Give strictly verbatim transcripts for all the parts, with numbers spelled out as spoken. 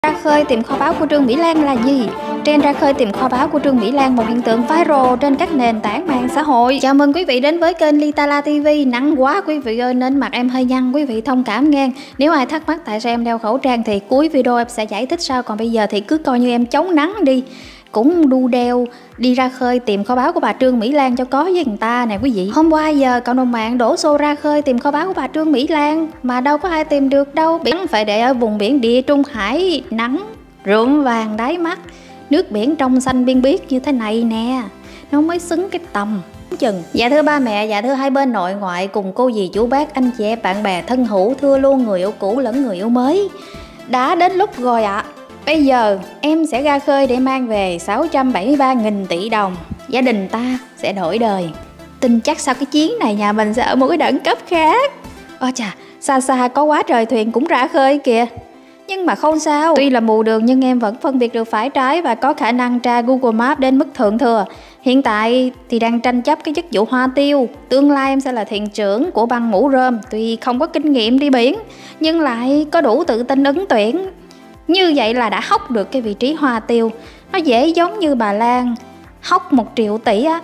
Ra khơi tìm kho báu của Trương Mỹ Lan là gì? Trend ra khơi tìm kho báu của Trương Mỹ Lan, một hiện tượng viral trên các nền tảng mạng xã hội. Chào mừng quý vị đến với kênh Litala ti vi. Nắng quá quý vị ơi nên mặt em hơi nhăn, quý vị thông cảm nghe. Nếu ai thắc mắc tại sao em đeo khẩu trang thì cuối video em sẽ giải thích sau. Còn bây giờ thì cứ coi như em chống nắng đi. Cũng đu đeo đi ra khơi tìm kho báu của bà Trương Mỹ Lan cho có với người ta nè quý vị. Hôm qua giờ cộng đồng mạng đổ xô ra khơi tìm kho báu của bà Trương Mỹ Lan mà đâu có ai tìm được đâu. Biển phải để ở vùng biển Địa Trung Hải, nắng rượm vàng đáy mắt, nước biển trong xanh biên biếc như thế này nè, nó mới xứng cái tầm chừng. Dạ thưa ba mẹ, dạ thưa hai bên nội ngoại cùng cô dì chú bác, anh chị em bạn bè thân hữu, thưa luôn người yêu cũ lẫn người yêu mới. Đã đến lúc rồi ạ. À. Bây giờ em sẽ ra khơi để mang về sáu trăm bảy mươi ba nghìn tỷ đồng. Gia đình ta sẽ đổi đời. Tin chắc sau cái chuyến này nhà mình sẽ ở một cái đẳng cấp khác. Ơ chà, xa xa có quá trời thuyền cũng ra khơi kìa. Nhưng mà không sao, tuy là mù đường nhưng em vẫn phân biệt được phải trái và có khả năng tra Google Maps đến mức thượng thừa. Hiện tại thì đang tranh chấp cái chức vụ hoa tiêu. Tương lai em sẽ là thuyền trưởng của băng mũ rơm. Tuy không có kinh nghiệm đi biển nhưng lại có đủ tự tin ứng tuyển. Như vậy là đã hóc được cái vị trí hoa tiêu. Nó dễ giống như bà Lan hóc một triệu tỷ á.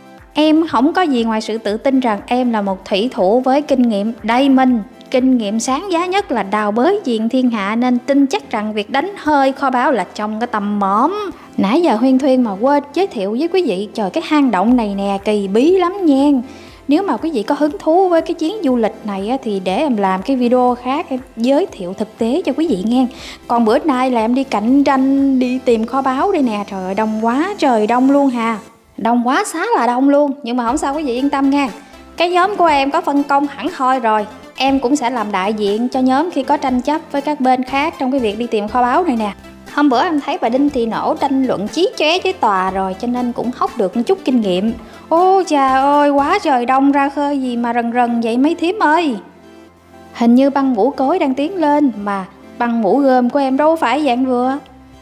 Em không có gì ngoài sự tự tin rằng em là một thủy thủ với kinh nghiệm đầy mình. Kinh nghiệm sáng giá nhất là đào bới diện thiên hạ, nên tin chắc rằng việc đánh hơi kho báu là trong cái tầm mõm. Nãy giờ huyên thuyên mà quên giới thiệu với quý vị, trời cái hang động này nè kỳ bí lắm nha. Nếu mà quý vị có hứng thú với cái chuyến du lịch này á, thì để em làm cái video khác em giới thiệu thực tế cho quý vị nghe. Còn bữa nay là em đi cạnh tranh đi tìm kho báu đây nè, trời ơi đông quá trời đông luôn hà. Đông quá xá là đông luôn, nhưng mà không sao quý vị yên tâm nha. Cái nhóm của em có phân công hẳn hoi rồi. Em cũng sẽ làm đại diện cho nhóm khi có tranh chấp với các bên khác trong cái việc đi tìm kho báu này nè. Hôm bữa em thấy bà Đinh Thị Nổ tranh luận chí chóe với tòa rồi cho nên cũng hóc được một chút kinh nghiệm. Ô trời ơi, quá trời đông ra khơi gì mà rần rần vậy mấy thím ơi. Hình như băng mũ cối đang tiến lên mà băng mũ gươm của em đâu phải dạng vừa.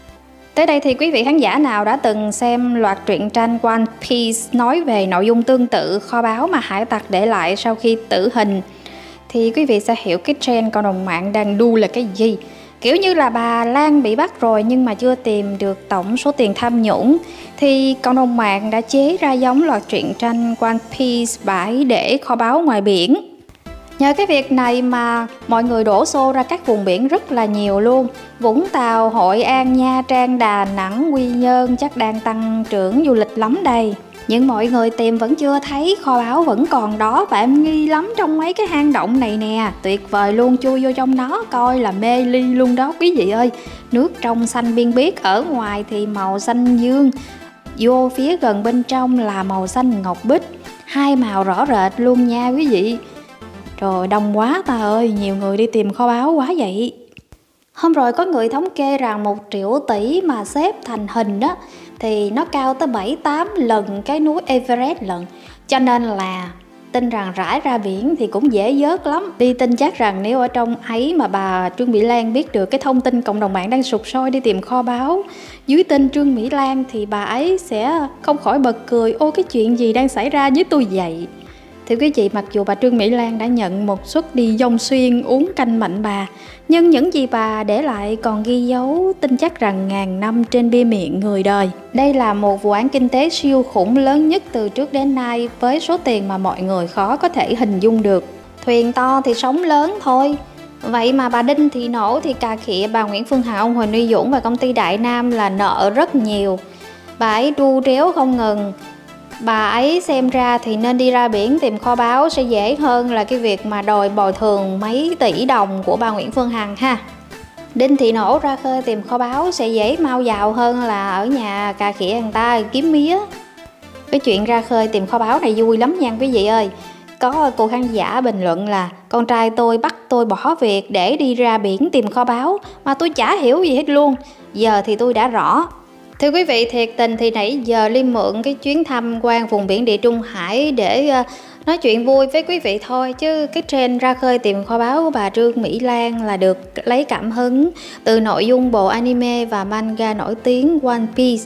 Tới đây thì quý vị khán giả nào đã từng xem loạt truyện tranh One Piece nói về nội dung tương tự kho báu mà hải tặc để lại sau khi tử hình thì quý vị sẽ hiểu cái trend cộng đồng mạng đang đu là cái gì. Kiểu như là bà Lan bị bắt rồi nhưng mà chưa tìm được tổng số tiền tham nhũng thì cộng đồng mạng đã chế ra giống loạt truyện tranh One Piece bãi để kho báu ngoài biển. Nhờ cái việc này mà mọi người đổ xô ra các vùng biển rất là nhiều luôn. Vũng Tàu, Hội An, Nha Trang, Đà Nẵng, Quy Nhơn chắc đang tăng trưởng du lịch lắm đây. Nhưng mọi người tìm vẫn chưa thấy, kho báu vẫn còn đó và em nghi lắm trong mấy cái hang động này nè. Tuyệt vời luôn, chui vô trong đó coi là mê ly luôn đó quý vị ơi. Nước trong xanh biên biếc, ở ngoài thì màu xanh dương, vô phía gần bên trong là màu xanh ngọc bích. Hai màu rõ rệt luôn nha quý vị. Trời đông quá ta ơi, nhiều người đi tìm kho báu quá vậy. Hôm rồi có người thống kê rằng một triệu tỷ mà xếp thành hình đó thì nó cao tới bảy tám lần cái núi Everest lận. Cho nên là tin rằng rải ra biển thì cũng dễ vớt lắm. Đi tin chắc rằng nếu ở trong ấy mà bà Trương Mỹ Lan biết được cái thông tin cộng đồng mạng đang sục sôi đi tìm kho báu dưới tên Trương Mỹ Lan thì bà ấy sẽ không khỏi bật cười. Ô cái chuyện gì đang xảy ra với tôi vậy? Thưa quý vị, mặc dù bà Trương Mỹ Lan đã nhận một suất đi Dông Xuyên uống canh mạnh bà, nhưng những gì bà để lại còn ghi dấu tin chắc rằng ngàn năm trên bia miệng người đời. Đây là một vụ án kinh tế siêu khủng lớn nhất từ trước đến nay với số tiền mà mọi người khó có thể hình dung được. Thuyền to thì sóng lớn thôi. Vậy mà bà Đinh Thị Nổ thì cà khịa bà Nguyễn Phương Hằng, ông Huỳnh Uy Dũng và công ty Đại Nam là nợ rất nhiều. Bà ấy đu réo không ngừng. Bà ấy xem ra thì nên đi ra biển tìm kho báu sẽ dễ hơn là cái việc mà đòi bồi thường mấy tỷ đồng của bà Nguyễn Phương Hằng ha. Đinh Thị Nổ ra khơi tìm kho báu sẽ dễ mau giàu hơn là ở nhà cà khịa người ta kiếm mía. Cái chuyện ra khơi tìm kho báu này vui lắm nha quý vị ơi. Có cô khán giả bình luận là con trai tôi bắt tôi bỏ việc để đi ra biển tìm kho báu mà tôi chả hiểu gì hết luôn. Giờ thì tôi đã rõ. Thưa quý vị, thiệt tình thì nãy giờ Liêm mượn cái chuyến tham quan vùng biển Địa Trung Hải để uh, nói chuyện vui với quý vị thôi. Chứ cái trend ra khơi tìm kho báu của bà Trương Mỹ Lan là được lấy cảm hứng từ nội dung bộ anime và manga nổi tiếng One Piece.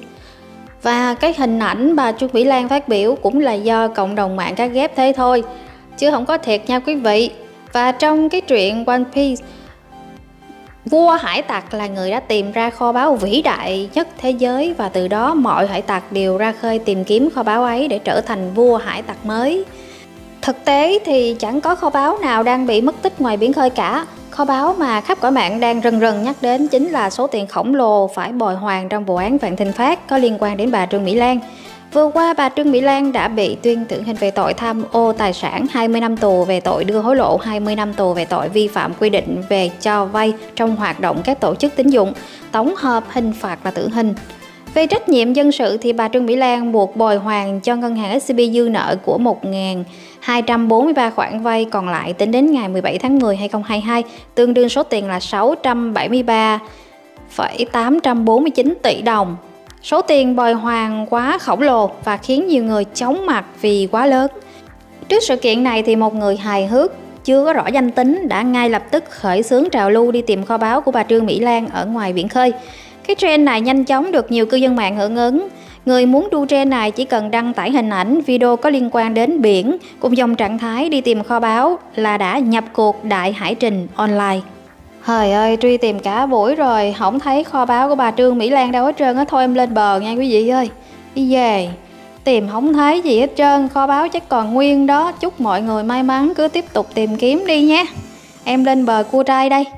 Và cái hình ảnh bà Trương Mỹ Lan phát biểu cũng là do cộng đồng mạng cắt ghép thế thôi, chứ không có thiệt nha quý vị. Và trong cái truyện One Piece Vua hải tặc là người đã tìm ra kho báu vĩ đại nhất thế giới, và từ đó mọi hải tặc đều ra khơi tìm kiếm kho báu ấy để trở thành vua hải tặc mới. Thực tế thì chẳng có kho báu nào đang bị mất tích ngoài biển khơi cả. Kho báu mà khắp cõi mạng đang rần rần nhắc đến chính là số tiền khổng lồ phải bồi hoàn trong vụ án Vạn Thịnh Phát có liên quan đến bà Trương Mỹ Lan. Vừa qua, bà Trương Mỹ Lan đã bị tuyên tử hình về tội tham ô tài sản, hai mươi năm tù về tội đưa hối lộ, hai mươi năm tù về tội vi phạm quy định về cho vay trong hoạt động các tổ chức tín dụng. Tổng hợp hình phạt là tử hình. Về trách nhiệm dân sự thì bà Trương Mỹ Lan buộc bồi hoàn cho ngân hàng ét xê bê dư nợ của một nghìn hai trăm bốn mươi ba khoản vay còn lại tính đến ngày mười bảy tháng mười năm hai nghìn không trăm hai mươi hai, tương đương số tiền là sáu trăm bảy mươi ba phẩy tám trăm bốn mươi chín tỷ đồng. Số tiền bồi hoàn quá khổng lồ và khiến nhiều người chóng mặt vì quá lớn. Trước sự kiện này thì một người hài hước chưa có rõ danh tính đã ngay lập tức khởi xướng trào lưu đi tìm kho báu của bà Trương Mỹ Lan ở ngoài biển khơi. Cái trend này nhanh chóng được nhiều cư dân mạng hưởng ứng. Người muốn đu trend này chỉ cần đăng tải hình ảnh, video có liên quan đến biển cùng dòng trạng thái đi tìm kho báu là đã nhập cuộc đại hải trình online. Trời ơi, truy tìm cả buổi rồi, không thấy kho báu của bà Trương Mỹ Lan đâu hết trơn á. Thôi em lên bờ nha quý vị ơi. Đi về, tìm không thấy gì hết trơn, kho báu chắc còn nguyên đó. Chúc mọi người may mắn, cứ tiếp tục tìm kiếm đi nhé. Em lên bờ cua trai đây.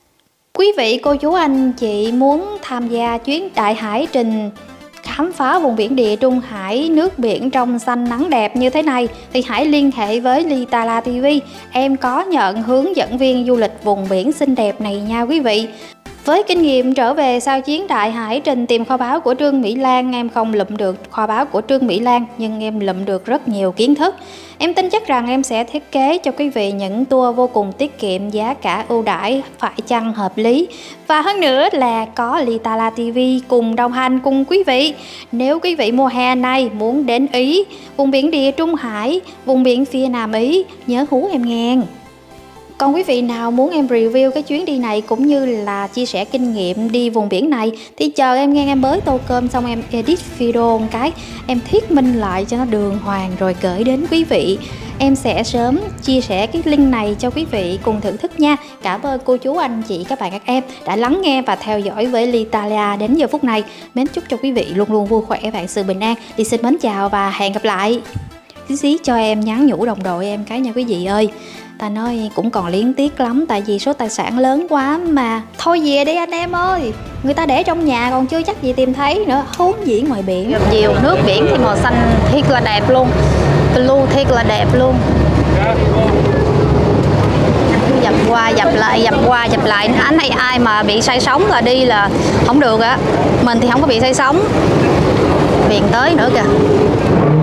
Quý vị, cô chú, anh chị muốn tham gia chuyến đại hải trình khám phá vùng biển Địa Trung Hải, nước biển trong xanh nắng đẹp như thế này thì hãy liên hệ với Litala ti vi. Em có nhận hướng dẫn viên du lịch vùng biển xinh đẹp này nha quý vị. Với kinh nghiệm trở về sau chuyến đại hải trình tìm kho báu của Trương Mỹ Lan, em không lụm được kho báu của Trương Mỹ Lan nhưng em lụm được rất nhiều kiến thức. Em tin chắc rằng em sẽ thiết kế cho quý vị những tour vô cùng tiết kiệm, giá cả ưu đãi, phải chăng hợp lý. Và hơn nữa là có Litala ti vi cùng đồng hành cùng quý vị. Nếu quý vị mùa hè này muốn đến Ý, vùng biển Địa Trung Hải, vùng biển phía Nam Ý, nhớ hú em nghe. Còn quý vị nào muốn em review cái chuyến đi này cũng như là chia sẻ kinh nghiệm đi vùng biển này thì chờ em nghe, em bới tô cơm xong em edit video một cái, em thuyết minh lại cho nó đường hoàng rồi gửi đến quý vị. Em sẽ sớm chia sẻ cái link này cho quý vị cùng thưởng thức nha. Cảm ơn cô chú, anh chị, các bạn, các em đã lắng nghe và theo dõi với Litala đến giờ phút này. Mến chúc cho quý vị luôn luôn vui khỏe, vạn sự bình an. Đi xin mến chào và hẹn gặp lại. Xí xí cho em nhắn nhủ đồng đội em cái nha quý vị ơi. Ta nói cũng còn liếng tiếc lắm tại vì số tài sản lớn quá mà. Thôi về đi anh em ơi, người ta để trong nhà còn chưa chắc gì tìm thấy nữa, huống gì ngoài biển. Chiều nước biển thì màu xanh thiệt là đẹp luôn, blue thiệt là đẹp luôn. Dập qua dập lại, dập qua dập lại. Anh hay ai mà bị say sóng là đi là không được á. Mình thì không có bị say sóng. Biển tới nữa kìa.